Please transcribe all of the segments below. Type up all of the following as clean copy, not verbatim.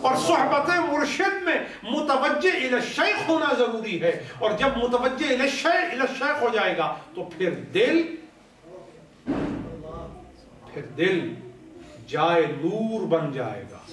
اور صحبت مرشد میں متوجہ الی الشیخ ہونا ضروری ہے، اور جب متوجہ الی الشیخ ہو جائے گا تو پھر دل جائے نور بن جائے گا،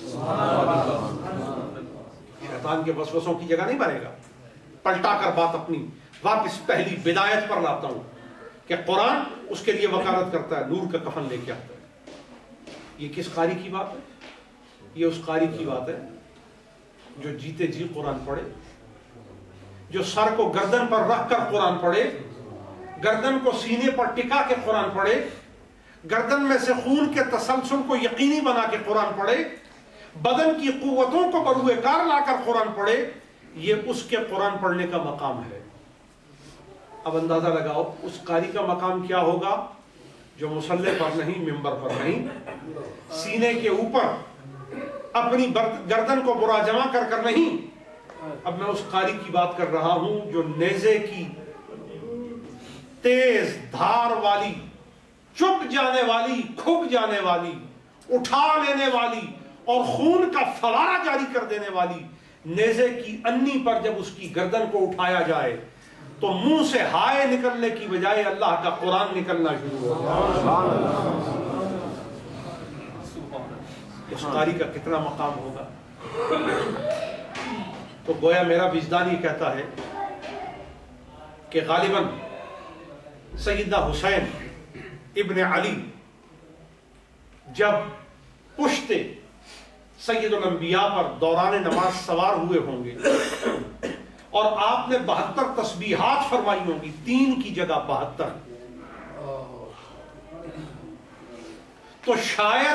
شیطان کے وسوسوں کی جگہ نہیں بنے گا۔ پلٹا کر بات اپنی واپس پہلی بدایت پر لاتا ہوں کہ قرآن اس کے لیے وکالت کرتا ہے، نور کا کفن لے کے آتا ہے۔ یہ کس قاری کی بات ہے؟ یہ اس قاری کی بات ہے جو جیتے جی قرآن پڑھے، جو سر کو گردن پر رکھ کر قرآن پڑھے، گردن کو سینے پر ٹکا کے قرآن پڑھے، گردن میں سے خون کے تسلسل کو یقینی بنا کے قرآن پڑھے، بدن کی قوتوں کو بروئے کار لا کر قرآن پڑھے، یہ اس کے قرآن پڑھنے کا مقام ہے۔ اب اندازہ لگاؤ اس قاری کا مقام کیا ہوگا جو مصلی پر نہیں، ممبر پر نہیں، سینے کے اوپر اپنی گردن کو برا جمع کر کر نہیں۔ اب میں اس قاری کی بات کر رہا ہوں جو نیزے کی تیز دھار والی، چپ جانے والی، کھب جانے والی، اٹھا لینے والی اور خون کا فوارہ جاری کر دینے والی نیزے کی انی پر جب اس کی گردن کو اٹھایا جائے تو منہ سے ہائے نکلنے کی بجائے اللہ کا قرآن نکلنا شروع ہو جائے۔ اس قاری کا کتنا مقام ہوگا؟ تو گویا میرا وجدان یہ کہتا ہے کہ غالباً سیدنا حسین ابن علی جب پشت سید الانبیاء پر دوران نماز سوار ہوئے ہوں گے اور آپ نے 72 تسبیحات فرمائی ہوں گی، 3 کی جگہ 72، تو شاید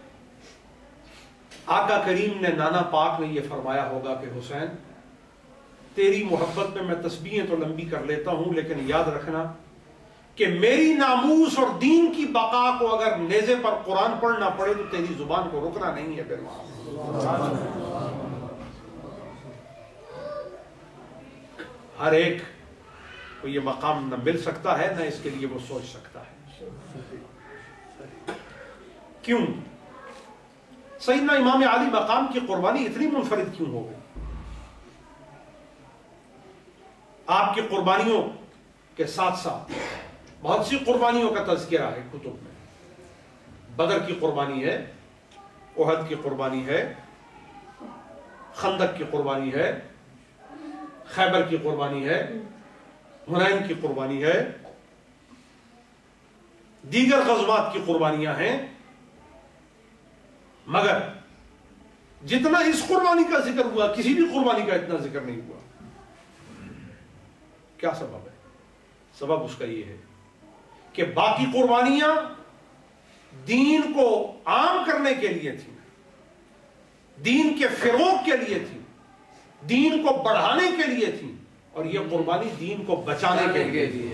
آقا کریم نے، نانا پاک نے یہ فرمایا ہوگا کہ حسین تیری محبت میں میں تسبیحیں تو لمبی کر لیتا ہوں، لیکن یاد رکھنا کہ میری ناموس اور دین کی بقا کو اگر نیزے پر قرآن پڑھنا پڑے تو تیری زبان کو رکنا نہیں ہے۔ پھر ہر ایک کو یہ مقام نہ مل سکتا ہے، نہ اس کے لیے وہ سوچ سکتا ہے۔ کیوں سیدنا امام علی مقام کی قربانی اتنی منفرد کیوں ہو گئی؟ آپ کی قربانیوں کے ساتھ ساتھ بہت سی قربانیوں کا تذکرہ ہے کتب میں۔ بدر کی قربانی ہے، احد کی قربانی ہے، خندق کی قربانی ہے، خیبر کی قربانی ہے، حنین کی قربانی ہے، دیگر غزوات کی قربانیاں ہیں، مگر جتنا اس قربانی کا ذکر ہوا کسی بھی قربانی کا اتنا ذکر نہیں ہوا۔ کیا سبب ہے؟ سبب اس کا یہ ہے کہ باقی قربانیاں دین کو عام کرنے کے لیے تھیں، دین کے فروغ کے لیے تھیں، دین کو بڑھانے کے لیے تھیں، اور یہ قربانی دین کو بچانے کے لیے تھی۔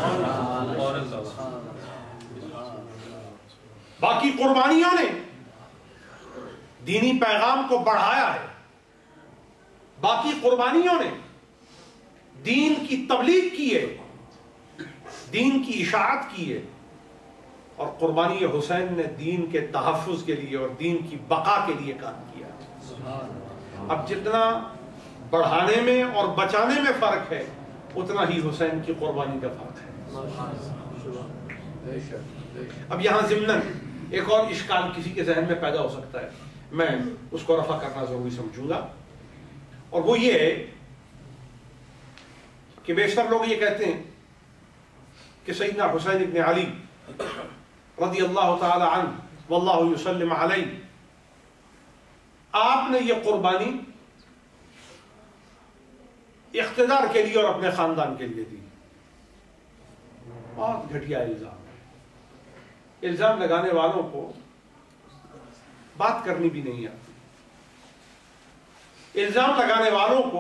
باقی قربانیوں نے دینی پیغام کو بڑھایا ہے، باقی قربانیوں نے دین کی تبلیغ کی ہے، دین کی اشاعت کی ہے، اور قربانی حسین نے دین کے تحفظ کے لیے اور دین کی بقا کے لیے کام کیا۔ اب جتنا بڑھانے میں اور بچانے میں فرق ہے اتنا ہی حسین کی قربانی کا فرق ہے۔ اب یہاں ضمناً ایک اور اشکال کسی کے ذہن میں پیدا ہو سکتا ہے، میں اس کو رفع کرنا ضروری سمجھوں گا، اور وہ یہ ہے کہ بیشتر لوگ یہ کہتے ہیں کہ سیدنا حسین ابن علی رضی اللہ تعالی عنہ واللہ یسلم علیہ، آپ نے یہ قربانی اقتدار کے لیے اور اپنے خاندان کے لیے دی۔ بہت گھٹیا الزام ہے۔ الزام لگانے والوں کو بات کرنی بھی نہیں آتی، الزام لگانے والوں کو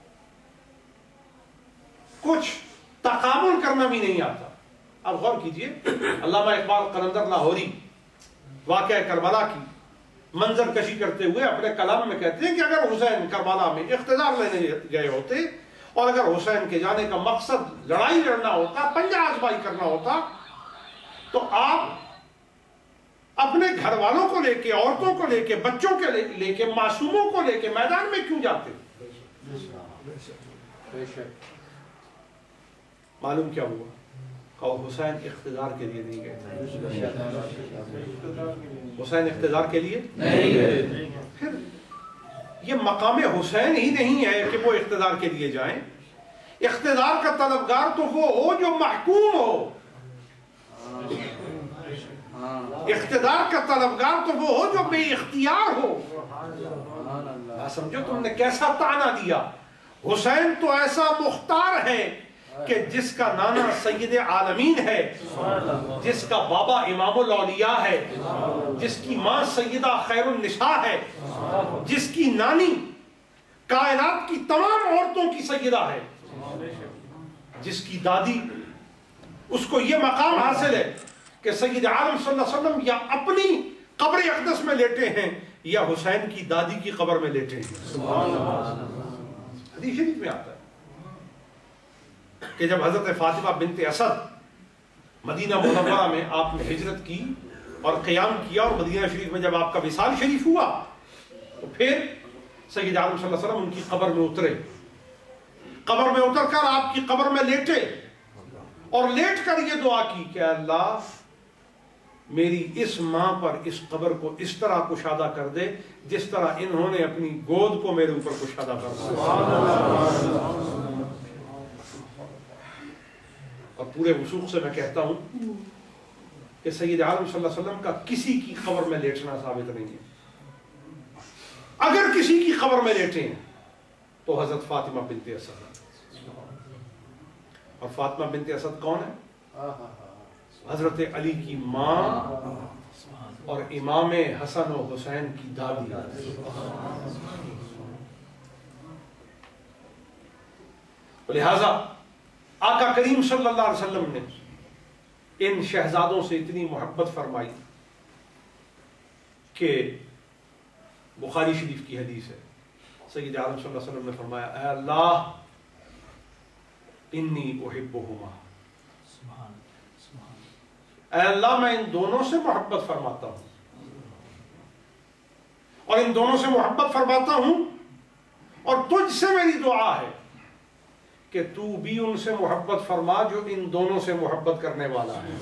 کچھ تقابل کرنا بھی نہیں آتا۔ اب غور کیجئے، علامہ اقبال قلندر لاہوری واقعہ کربلا کی منظر کشی کرتے ہوئے اپنے کلام میں کہتے ہیں کہ اگر حسین کربلا میں اقتدار لینے گئے ہوتے اور اگر حسین کے جانے کا مقصد لڑائی لڑنا ہوتا، پنجہ آزمائی کرنا ہوتا، تو آپ اپنے گھر والوں کو لے کے، عورتوں کو لے کے، بچوں کے لے کے، معصوموں کو لے کے میدان میں کیوں جاتے؟ معلوم کیا ہوا؟ کہ حسین اقتدار کے لیے نہیں گئے. حسین اقتدار کے لیے نہیں گئے. پھر یہ مقام حسین ہی نہیں ہے کہ وہ اقتدار کے لیے جائیں. اقتدار کا طلبگار تو وہ ہو جو محکوم ہو. اقتدار کا طلبگار تو وہ ہو جو بے اختیار ہو. سمجھو تم نے کیسا طعنہ دیا. حسین تو ایسا مختار ہے کہ جس کا نانا سید عالمین ہے، جس کا بابا امام الاولیاء ہے، جس کی ماں سیدہ خیر النساء ہے، جس کی نانی کائنات کی تمام عورتوں کی سیدہ ہے، جس کی دادی، اس کو یہ مقام حاصل ہے کہ سید عالم صلی اللہ علیہ وسلم یا اپنی قبر اقدس میں لیٹے ہیں یا حسین کی دادی کی قبر میں لیٹے ہیں. حدیث شریف میں آتا ہے کہ جب حضرت فاطمہ بنت اسد مدینہ منورہ میں آپ نے ہجرت کی اور قیام کیا، اور مدینہ شریف میں جب آپ کا وصال شریف ہوا تو پھر سید عالم صلی اللہ علیہ وسلم ان کی قبر میں اترے. قبر میں اتر کر آپ کی قبر میں لیٹے اور لیٹ کر یہ دعا کی کہ اللہ میری اس ماں پر اس قبر کو اس طرح کشادہ کر دے جس طرح انہوں نے اپنی گود کو میرے اوپر کشادہ کر دیا. اور پورے وثوق سے میں کہتا ہوں کہ سید عالم صلی اللہ علیہ وسلم کا کسی کی قبر میں لیٹنا ثابت نہیں ہے. اگر کسی کی قبر میں لیٹے ہیں تو حضرت فاطمہ بنت اسد. اور فاطمہ بنت اسد کون ہے؟ حضرت علی کی ماں اور امام حسن و حسین کی دادی. لہذا آقا کریم صلی اللہ علیہ وسلم نے ان شہزادوں سے اتنی محبت فرمائی کہ بخاری شریف کی حدیث ہے، سید عالم صلی اللہ علیہ وسلم نے فرمایا اے اللہ انی احبہما، اے اللہ میں ان دونوں سے محبت فرماتا ہوں اور ان دونوں سے محبت فرماتا ہوں، اور تجھ سے میری دعا ہے کہ تو بھی ان سے محبت فرما جو ان دونوں سے محبت کرنے والا ہے.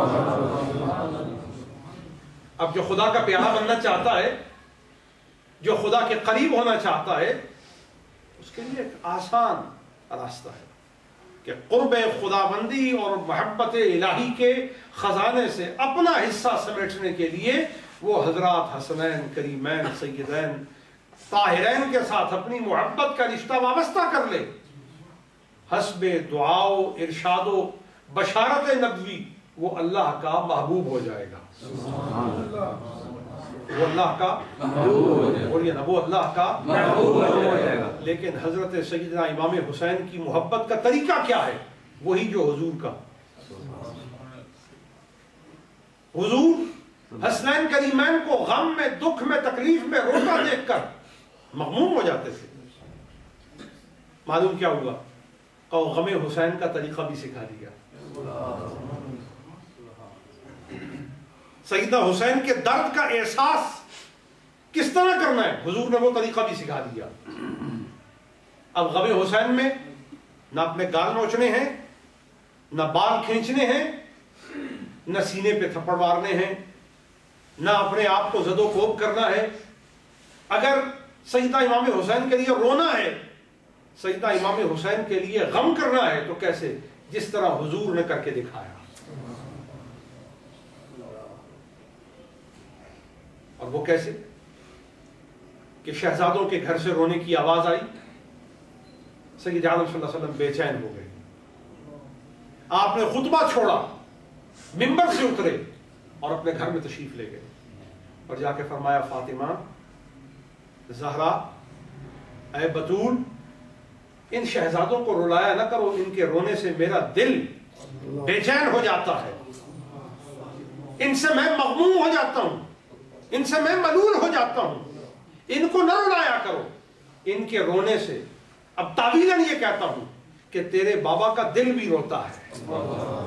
اب جو خدا کا پیارا بننا چاہتا ہے، جو خدا کے قریب ہونا چاہتا ہے، اس کے لیے ایک آسان راستہ ہے کہ قرب خداوندی اور محبت الہی کے خزانے سے اپنا حصہ سمیٹنے کے لیے وہ حضرات حسنین، کریمین، سیدین، طاہرین کے ساتھ اپنی محبت کا رشتہ وابستہ کر لے. حسب دعا و ارشاد و بشارت نبوی وہ اللہ کا محبوب ہو جائے گا. وہ اللہ کا بولیے نا، وہ اللہ کا محبوب ہو جائے گا. لیکن حضرت سیدنا امام حسین کی محبت کا طریقہ کیا ہے؟ وہی جو حضور کا. حضور حسنین کریمین کو غم میں، دکھ میں، تکلیف میں روتا دیکھ کر مغموم ہو جاتے تھے. معلوم کیا ہوا؟ اور غم حسین کا طریقہ بھی سکھا دیا. سیدنا حسین کے درد کا احساس کس طرح کرنا ہے حضور نے وہ طریقہ بھی سکھا دیا. اب غم حسین میں نہ اپنے گال نوچنے ہیں، نہ بال کھینچنے ہیں، نہ سینے پہ تھپڑ مارنے ہیں، نہ اپنے آپ کو زد و کوب کرنا ہے. اگر سیدنا امام حسین کے لیے رونا ہے، سیدنا امام حسین کے لیے غم کرنا ہے، تو کیسے؟ جس طرح حضور نے کر کے دکھایا. اور وہ کیسے کہ شہزادوں کے گھر سے رونے کی آواز آئی، سید عالم صلی اللہ علیہ وسلم بے چین ہو گئے. آپ نے خطبہ چھوڑا، منبر سے اترے اور اپنے گھر میں تشریف لے گئے اور جا کے فرمایا فاطمہ، زہرا، اے بطول، ان شہزادوں کو رلایا نہ کرو، ان کے رونے سے میرا دل بے چین ہو جاتا ہے، ان سے میں مغموم ہو جاتا ہوں، ان سے میں ملول ہو جاتا ہوں، ان کو نہ رلایا کرو. ان کے رونے سے اب تعویلاً یہ کہتا ہوں کہ تیرے بابا کا دل بھی روتا ہے.